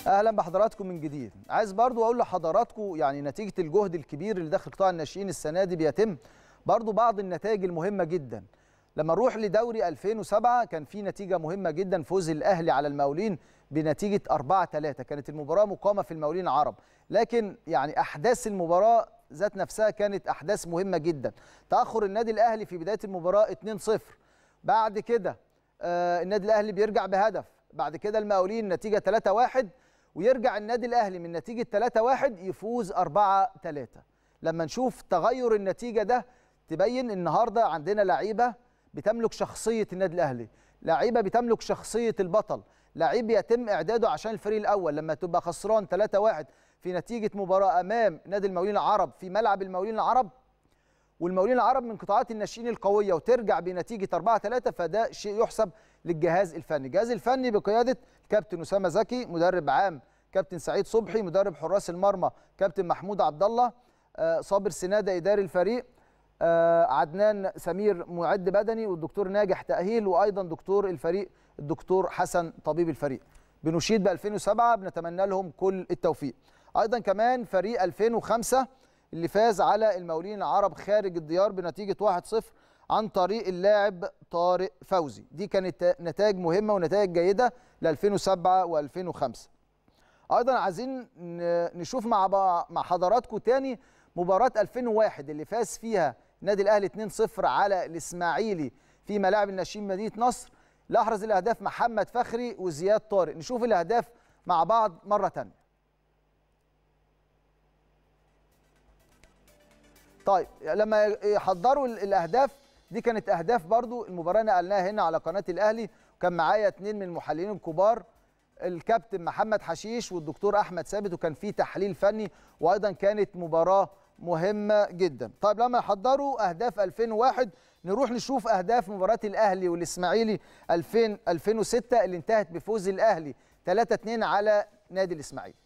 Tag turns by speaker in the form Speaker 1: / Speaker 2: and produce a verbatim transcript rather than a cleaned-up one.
Speaker 1: اهلا بحضراتكم من جديد. عايز برضو اقول لحضراتكم يعني نتيجه الجهد الكبير اللي داخل قطاع الناشئين السنه دي بيتم برضو بعض النتائج المهمه جدا. لما نروح لدوري ألفين وسبعة كان في نتيجه مهمه جدا، فوز الاهلي على المقاولين بنتيجه أربعة ثلاثة. كانت المباراه مقامه في المقاولين العرب، لكن يعني احداث المباراه ذات نفسها كانت احداث مهمه جدا. تاخر النادي الاهلي في بدايه المباراه اتنين صفر، بعد كده آه النادي الاهلي بيرجع بهدف، بعد كده المقاولين نتيجه ثلاثة واحد، ويرجع النادي الاهلي من نتيجه ثلاثة واحد يفوز أربعة ثلاثة. لما نشوف تغير النتيجه ده تبين النهارده عندنا لعيبه بتملك شخصيه النادي الاهلي، لعيبه بتملك شخصيه البطل، لعيب يتم اعداده عشان الفريق الاول. لما تبقى خسران ثلاثة واحد في نتيجه مباراه امام نادي المقاولين العرب في ملعب المقاولين العرب، والمقاولين العرب من قطاعات الناشئين القويه، وترجع بنتيجه أربعة ثلاثة، فده شيء يحسب للجهاز الفني. الجهاز الفني بقياده الكابتن اسامه زكي، مدرب عام كابتن سعيد صبحي، مدرب حراس المرمى كابتن محمود عبد الله، آه صابر سناده اداري الفريق، آه عدنان سمير معد بدني، والدكتور ناجح تاهيل، وايضا دكتور الفريق الدكتور حسن طبيب الفريق. بنشيد ب ألفين وسبعة، بنتمنى لهم كل التوفيق. ايضا كمان فريق ألفين وخمسة اللي فاز على المقاولين العرب خارج الديار بنتيجه واحد صفر عن طريق اللاعب طارق فوزي. دي كانت نتائج مهمه ونتائج جيده ل ألفين وسبعة وألفين وخمسة. ايضا عايزين نشوف مع مع حضراتكم تاني مباراه ألفين وواحد اللي فاز فيها النادي الاهلي اتنين صفر على الاسماعيلي في ملاعب الناشئين مدينه نصر. اللي احرز الاهداف محمد فخري وزياد طارق. نشوف الاهداف مع بعض مره ثانيه. طيب لما يحضروا الاهداف دي كانت اهداف برضو المباراه، نقلناها هنا على قناه الاهلي، وكان معايا اثنين من المحللين الكبار، الكابتن محمد حشيش والدكتور احمد ثابت، وكان في تحليل فني، وايضا كانت مباراه مهمه جدا. طيب لما يحضروا اهداف ألفين وواحد نروح نشوف اهداف مباراه الاهلي والاسماعيلي ألفين ألفين وستة اللي انتهت بفوز الاهلي ثلاثة اثنين على نادي الاسماعيلي.